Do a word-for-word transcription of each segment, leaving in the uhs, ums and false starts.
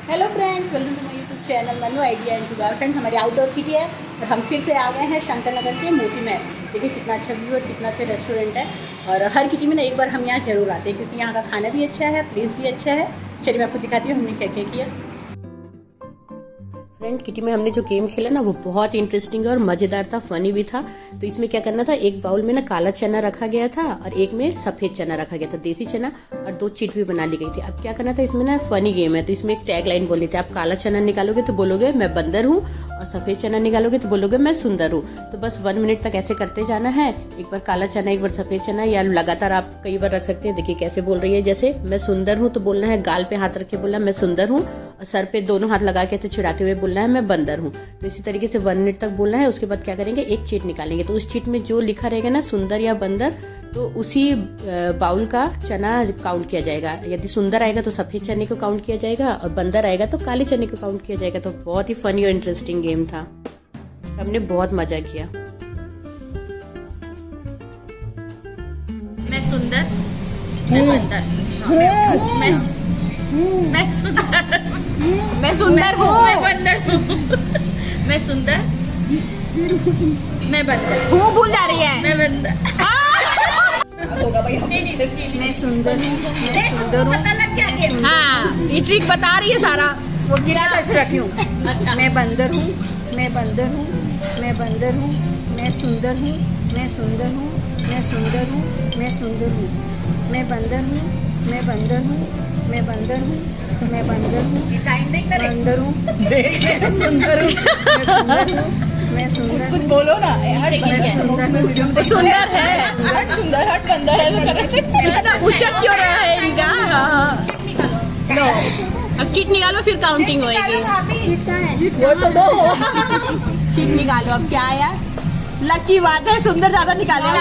Hello friends, welcome to my YouTube channel Manu idea and jugaad. Friends, हमारी outdoor kitty है और हम फिर से आ गए हैं शंकर नगर के मोती में। देखिए कितना अच्छा व्यू है, कितना अच्छा रेस्टोरेंट है। और हर किटी में ना एक बार हम यहाँ जरूर आते हैं क्योंकि यहाँ का खाना भी अच्छा है, प्लेस भी अच्छा है। चलिए मैं आपको दिखाती हूँ हमने क्या क्या किया। फ्रेंड, किटी में हमने जो गेम खेला ना वो बहुत इंटरेस्टिंग और मजेदार था, फनी भी था। तो इसमें क्या करना था, एक बाउल में ना काला चना रखा गया था और एक में सफेद चना रखा गया था, देसी चना, और दो चिट भी बना ली गई थी। अब क्या करना था, इसमें ना फनी गेम है तो इसमें एक टैग लाइन बोले थे, आप काला चना निकालोगे तो बोलोगे मैं बंदर हूँ और सफेद चना निकालोगे तो बोलोगे मैं सुंदर हूँ। तो बस वन मिनट तक ऐसे करते जाना है, एक बार काला चना एक बार सफेद चना, या लगातार आप कई बार रख सकते हैं। देखिए कैसे बोल रही है, जैसे मैं सुंदर हूँ तो बोलना है गाल पे हाथ रख के बोलना मैं सुंदर हूँ, और सर पे दोनों हाथ लगा के तो चिढ़ाते हुए बोलना है मैं बंदर हूँ। तो इसी तरीके से वन मिनट तक बोलना है। उसके बाद क्या करेंगे, एक चीट निकालेंगे, तो उस चीट में जो लिखा रहेगा ना सुंदर या बंदर, तो उसी बाउल का चना काउंट किया जाएगा। यदि सुंदर आएगा तो सफेद चने को काउंट किया जाएगा और बंदर आएगा तो काले चने को काउंट किया जाएगा। तो बहुत ही फनी और इंटरेस्टिंग गेम था, हमने बहुत मजा किया। मैं सुंदर, मैं बंदर, मैं मैं सुंदर, मैं सुंदर हूँ, मैं बंदर हूँ, मैं सुंदर, मैं बंदर हूँ, भूल जा रही है, मैं बंदर, मैं सुंदर हूँ, मैं सुंदर हूँ, पता लग गया। हाँ, ये ट्रिक बता रही है सारा, वो गिरा कैसे रखी हूँ। अच्छा, मैं बंदर हूँ, मैं बंदर हूँ, मैं बंदर हूँ, मैं सुंदर हूँ, मैं सुंदर हूँ, मैं सुंदर हूँ, मैं सुंदर हूँ, मैं बंदर हूँ, मैं बंदर हूँ, मैं बंदर हूँ, मैं बंदर हूँ, बंदर हूँ, मैं सुंदर हूँ, मैं सुंदर, कुछ बोलो ना यार, सुंदर सुंदर है, हट सुंदर हट बंदर है, इतना उचक क्यों रहा है इनका। लो अब चीट निकालो फिर काउंटिंग होएगी। वो तो दो चीट निकालो। अब क्या आया, लकी बात है, सुंदर ज्यादा निकाले।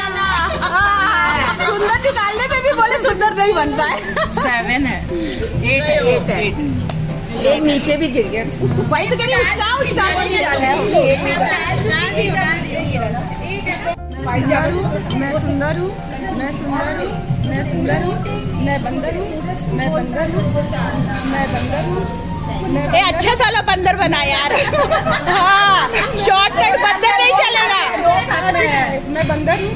सुंदर निकालने में भी बोले सुंदर नहीं बन पाए। सेवन है, एट है, एट है, एक नीचे भी गिर गया। वही तो कह रही उचका उचका मैं सुंदर हूँ, मैं सुंदर हूँ, मैं सुंदर हूँ, मैं बंदर हूँ, मैं बंदर हूँ, मैं बंदर हूँ। ए अच्छा साला बंदर बना यार। हाँ, शॉर्टकट बंदर नहीं चलेगा। मैं बंदर हूँ,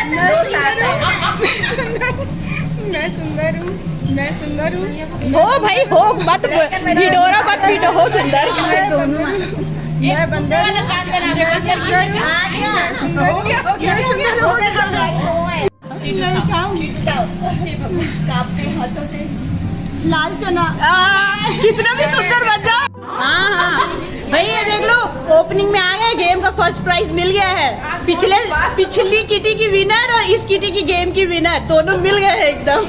मैं सुंदर हूँ, मैं सुंदर हूँ। हो भाई हो, मत भिडोरा मत भिडो, हो सुंदर। मैं बंदर हाथों से लाल चना, कितना भी सुंदर बन जाओ। हाँ हाँ भाई, ये देख लो ओपनिंग में आ गए, गेम का फर्स्ट प्राइज मिल गया है। पिछले पिछली किटी की विनर और इस किटी की गेम की विनर दोनों मिल गए हैं एकदम।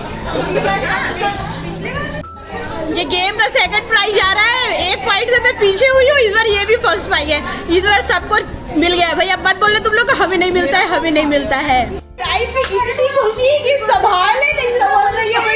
ये गेम का सेकंड प्राइज आ रहा है, एक पॉइंट से मैं पीछे हुई हूँ, इस बार ये भी फर्स्ट प्राइज है। इस बार सबको मिल गया है भाई। अब मत बोलो तुम लोग को हमें नहीं मिलता है, हमें नहीं मिलता है। प्राइज की इतनी खुशी कि संभालने नहीं संभाल रही है।